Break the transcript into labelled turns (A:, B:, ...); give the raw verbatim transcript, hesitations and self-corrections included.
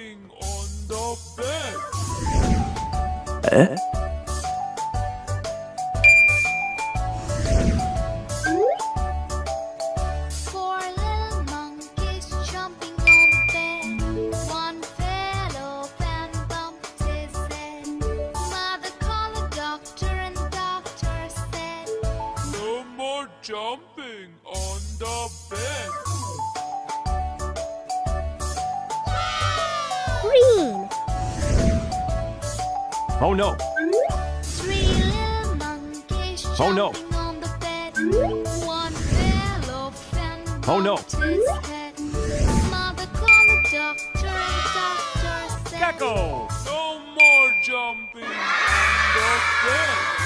A: jumping on the bed.
B: Eh?
C: Four little monkeys jumping on the bed. One fell off and bumped his head. Mother called the doctor and the doctor said,
A: No more jumping on the bed.
D: Green.
B: Oh no!
C: Three little monkeys
B: Oh, no.
C: jumping on the bed. One fell off and bumped
B: Oh, no.
C: his head. Mother called the doctor and the doctor said,
B: Gekko!
A: No more jumping on the bed.